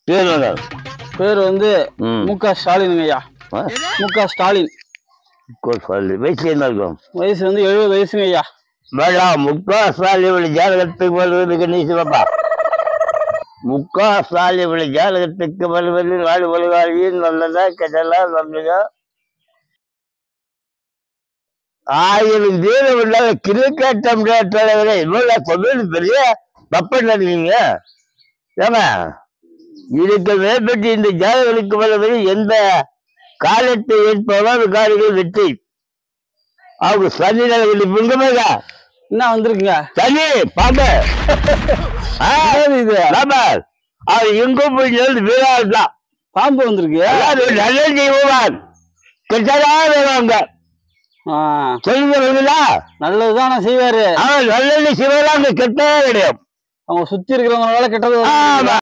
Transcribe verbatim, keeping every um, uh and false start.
பேர் பேர் வந்து மு க ஸ்டாலினுங்க ஐயா. மு க ஸ்டாலின். வயசு என்ன இருக்கும்? வயசு வந்து எழுபது வயசுங்க ஐயா. வேண்டாம், முக்கா ஸ்டாலின் ஜாதகத்துக்கு வருவதுக்கு நீ சிவப்பா. முக்கா ஸ்டாலின் ஜாதகத்துக்கு வருவது நாடு வருவாளியும் நல்லதா கெட்டலா நல்லதா? ஆயிரம் தீரம் இல்லாத கிரிக்கெட்டம் தலைவரை இவ்வளவு கொண்டு பெரிய தப்பம் நடவீங்க. ஏமா இதுக்கு மேற்பட்டு இந்த ஜாதகங்களுக்கு வருவது எந்த காலத்தை ஏற்பவோ காரிகள் வெற்றி. அவங்க சனி நிலை புங்கமேகா என்ன வந்திருக்குங்க சனி பாம்பு இது அவர் எங்கும் போய் வீராள் தான் பாம்பு வந்திருக்கு. நல்ல செய்வான் கெட்டதா வேணுவாங்க சொல்லுங்களா? நல்லதுதான் செய்வாரு. அவன் நல்லது செய்வாங்க, கெட்டதா கிடையாது. அவங்க சுத்தி இருக்கிறவங்களால கெட்டது